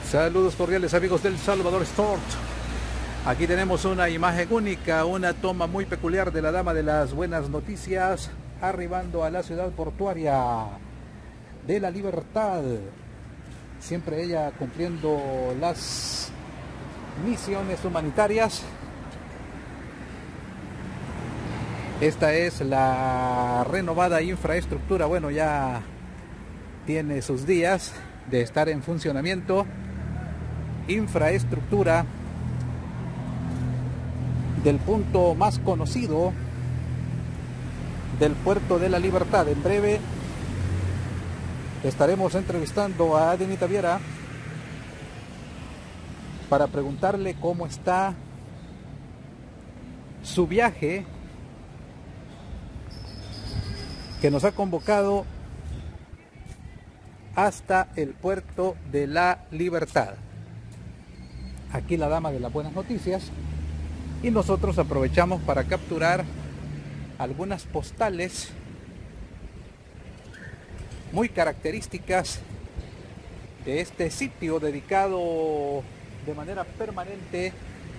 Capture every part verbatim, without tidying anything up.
Saludos cordiales amigos del Salvador Sport. Aquí tenemos una imagen única, una toma muy peculiar de la dama de las buenas noticias arribando a la ciudad portuaria de La Libertad. Siempre ella cumpliendo las misiones humanitarias. Esta es la renovada infraestructura. Bueno, ya tiene sus días de estar en funcionamiento. Infraestructura del punto más conocido del puerto de La Libertad. En breve estaremos entrevistando a Adenita Viera para preguntarle cómo está su viaje que nos ha convocado hasta el puerto de La Libertad. Aquí la dama de las buenas noticias, y nosotros aprovechamos para capturar algunas postales muy características de este sitio dedicado de manera permanente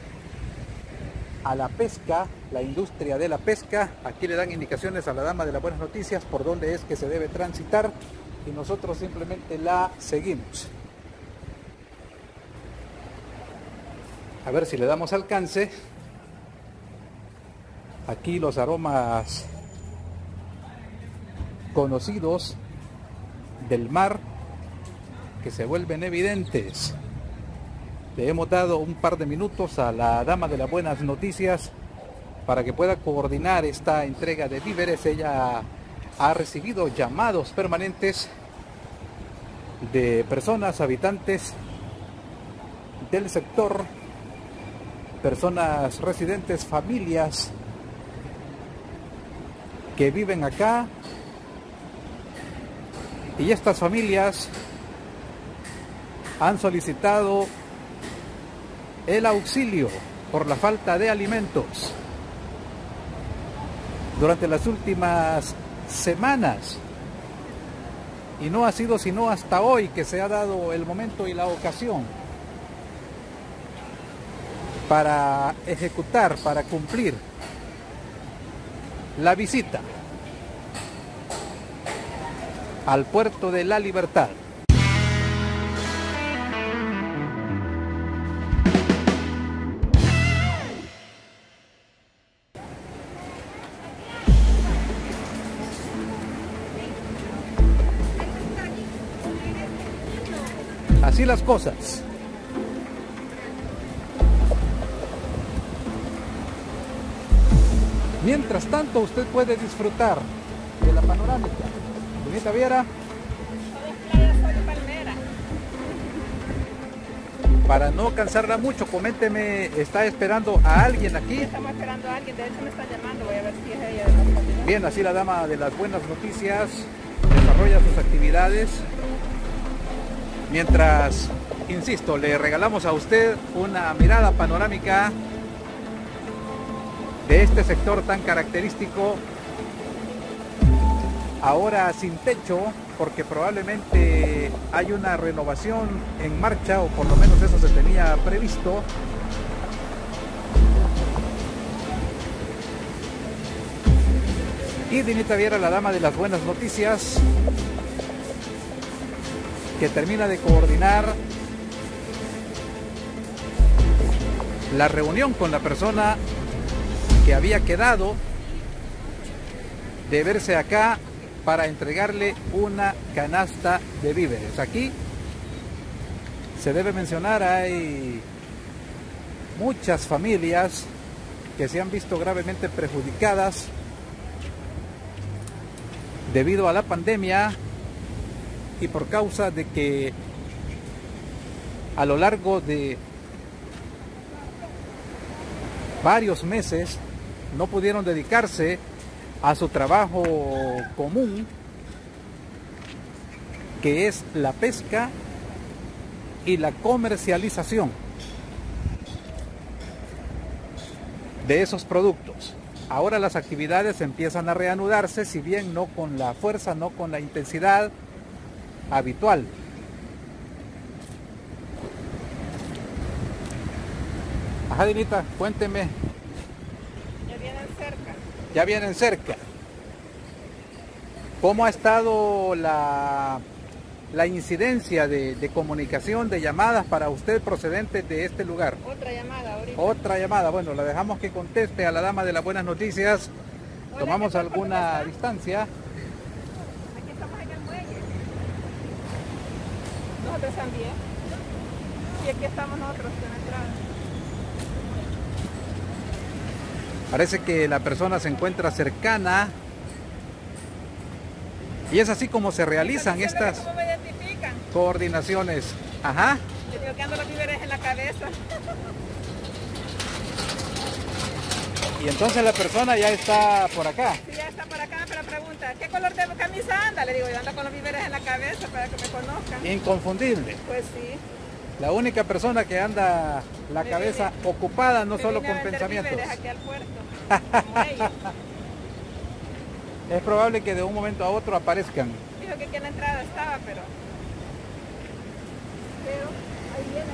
a la pesca, la industria de la pesca. Aquí le dan indicaciones a la dama de las buenas noticias por dónde es que se debe transitar y nosotros simplemente la seguimos. A ver si le damos alcance. Aquí los aromas conocidos del mar que se vuelven evidentes. Le hemos dado un par de minutos a la dama de las buenas noticias para que pueda coordinar esta entrega de víveres. Ella ha recibido llamados permanentes de personas, habitantes del sector, personas residentes, familias que viven acá, y estas familias han solicitado el auxilio por la falta de alimentos durante las últimas semanas, y no ha sido sino hasta hoy que se ha dado el momento y la ocasión para ejecutar, para cumplir la visita al puerto de La Libertad. Así las cosas. Mientras tanto, usted puede disfrutar de la panorámica. Adenita Viera. Para no cansarla mucho, coménteme, ¿está esperando a alguien aquí? Estamos esperando a alguien, de hecho me está llamando, voy a ver si es ella. Bien, así la dama de las buenas noticias desarrolla sus actividades. Mientras, insisto, le regalamos a usted una mirada panorámica de este sector tan característico, ahora sin techo, porque probablemente hay una renovación en marcha, o por lo menos eso se tenía previsto. Y Adenita Viera, la dama de las buenas noticias, que termina de coordinar la reunión con la persona que había quedado de verse acá para entregarle una canasta de víveres. Aquí se debe mencionar, hay muchas familias que se han visto gravemente perjudicadas debido a la pandemia y por causa de que a lo largo de varios meses no pudieron dedicarse a su trabajo común, que es la pesca y la comercialización de esos productos. Ahora las actividades empiezan a reanudarse, si bien no con la fuerza, no con la intensidad habitual. Ajá, Dinita, cuénteme. Ya vienen cerca. Ya vienen cerca. ¿Cómo ha estado la, la incidencia de, de comunicación, de llamadas para usted procedentes de este lugar? Otra llamada ahorita. Otra llamada. Bueno, la dejamos que conteste a la dama de las buenas noticias. Hola, Tomamos ¿qué tal? ¿Por dónde alguna está? distancia. Aquí estamos en el muelle. Nosotros también. Y aquí estamos nosotros en la entrada. Parece que la persona se encuentra cercana. Y es así como se realizan estas ¿Cómo me identifican? coordinaciones. Ajá. Yo digo que ando los víveres en la cabeza. Y entonces la persona ya está por acá. Si ya está por acá, pero pregunta, ¿qué color de camisa anda? Le digo, yo ando con los víveres en la cabeza para que me conozcan. Inconfundible. Pues sí. La única persona que anda la Me cabeza vine- ocupada, no me solo vine a con vender pensamientos. víveres aquí al puerto. Como ellos. Es probable que de un momento a otro aparezcan. Dijo que aquí en la entrada estaba, pero... Pero ahí viene.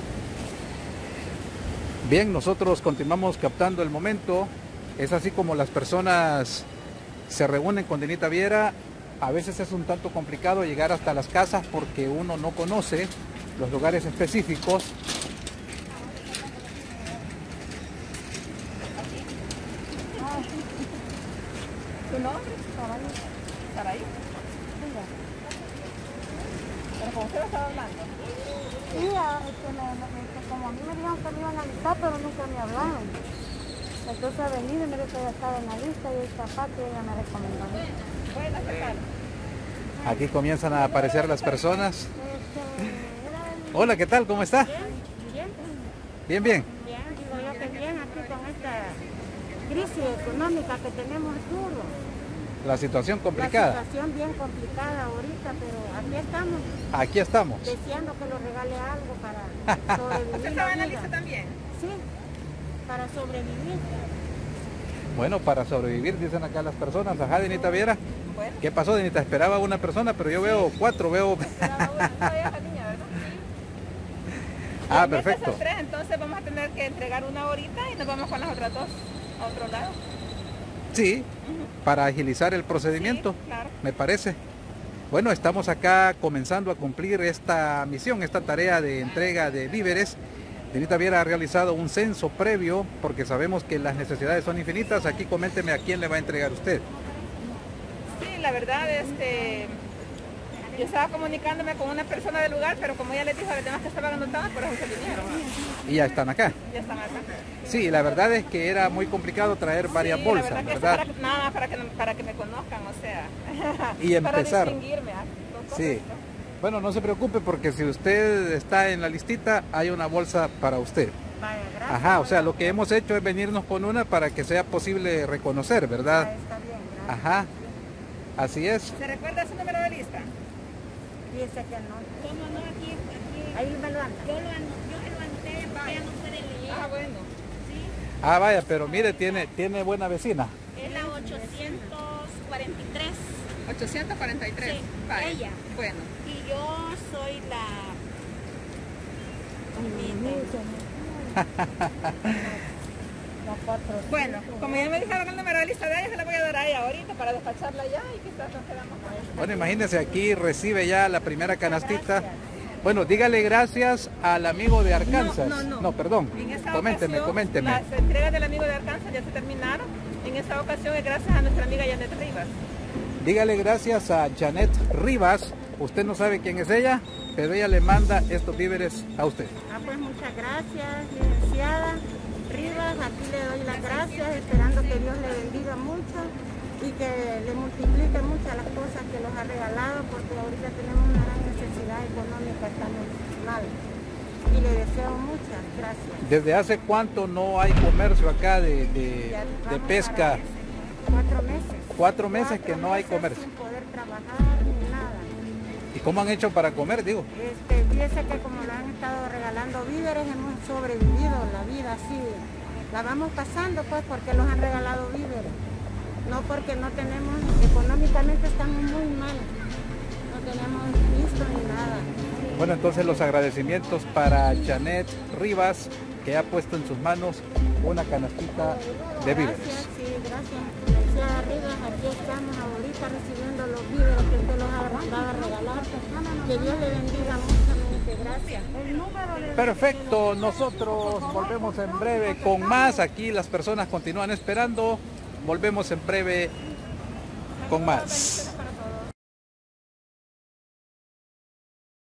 Bien, nosotros continuamos captando el momento. Es así como las personas se reúnen con Dinita Viera. A veces es un tanto complicado llegar hasta las casas porque uno no conoce los lugares específicos. ¿Tu nombre? Saraí. Pero con usted estaba hablando. Sí, a- este, me- me- este, como a mí me dijeron que me iban a avisar, pero nunca me hablaron. Entonces ha venido y me dijo que ya estaba en la lista y el zapato y ella me recomendó. Buenas, ¿qué tal? Aquí comienzan a aparecer las personas. Este, era el- Hola, ¿qué tal? ¿Cómo está? bien, bien, Bien, bien. bien, digo yo que bien aquí con esta crisis económica que tenemos duro. La situación La complicada. situación bien complicada ahorita, pero aquí estamos Aquí estamos. deseando que nos regale algo para ¿Usted sobrevivir estaba la en la vida. lista también? Sí, para sobrevivir. Bueno, para sobrevivir, dicen acá las personas. Ajá, Dinita Viera. Bueno. ¿Qué pasó, Dinita? Esperaba una persona, pero yo veo cuatro, veo... Esperaba una. Todavía esa niña, ¿verdad? Ah, En vez de perfecto. ser tres, entonces vamos a tener que entregar una ahorita y nos vamos con las otras dos a otro lado. Sí, para agilizar el procedimiento, Sí, claro. me parece. Bueno, estamos acá comenzando a cumplir esta misión, esta tarea de entrega de víveres. Dinita Viera ha realizado un censo previo porque sabemos que las necesidades son infinitas. Aquí coménteme a quién le va a entregar usted. Sí, la verdad, este, yo estaba comunicándome con una persona del lugar, pero como ella les dijo a los demás que estaban anotadas, por eso se vinieron. Y ya están acá. Ya están acá. Sí, la verdad es que era muy complicado traer varias Sí, bolsas, la verdad, que ¿verdad? es para, nada más para que, para que me conozcan, o sea. Y empezar. Para distinguirme. ¿ah? Son cosas, Sí. ¿no? Bueno, no se preocupe porque si usted está en la listita, hay una bolsa para usted. Vaya, gracias. Ajá, o sea, lo que hemos hecho es venirnos con una para que sea posible reconocer, Ah, ¿verdad? está bien, gracias. Ajá, así es. ¿Se recuerda su número de lista? Dice que no. ¿Cómo no? Aquí, aquí. Ahí me lo anda. Yo, lo, an- yo se lo anoté porque ya no puede leer. Ah, bueno. ¿Sí? Ah, vaya, pero mire, tiene, tiene buena vecina. Es la ochocientos cuarenta y tres. ochocientos cuarenta y tres. Sí, Vale. ella. Bueno. Y yo soy la... La cuatro. Bueno, como ya me dijeron el número de lista de ella, se la voy a dar a ella ahorita para despacharla ya y quizás nos quedamos con eso. Bueno, imagínense, aquí recibe ya la primera canastita. Bueno, dígale gracias al amigo de Arkansas. No, no, no. No, perdón. En esta Coménteme, ocasión, coménteme. Las entregas del amigo de Arkansas ya se terminaron. En esta ocasión es gracias a nuestra amiga Janet Rivas. Dígale gracias a Janet Rivas. Usted no sabe quién es ella, pero ella le manda estos víveres a usted. Ah, pues muchas gracias, licenciada Rivas. Aquí le doy las gracias, esperando que Dios le bendiga mucho y que le multiplique muchas las cosas que nos ha regalado, porque ahorita tenemos una gran necesidad económica, estamos mal. Y le deseo muchas gracias. ¿Desde hace cuánto no hay comercio acá de, de- Ya de vamos pesca? para Cuatro meses. Cuatro meses que no hay meses comercio. Sin poder trabajar ni nada. ¿Y cómo han hecho para comer, digo? Este, fíjese que como lo han estado regalando víveres, hemos sobrevivido la vida así. La vamos pasando pues porque los han regalado víveres. No porque no tenemos, económicamente estamos muy mal. No tenemos visto ni nada. Bueno, entonces los agradecimientos para Janet Rivas, que ha puesto en sus manos una canastita de víveres. Gracias, sí, gracias. Licenciada Rivas, aquí estamos ahorita recibiendo los víveres que usted los va a regalar. Que Dios le bendiga muchamente. Gracias. El número de... Perfecto, nosotros volvemos en breve con más. Aquí las personas continúan esperando. Volvemos en breve con más.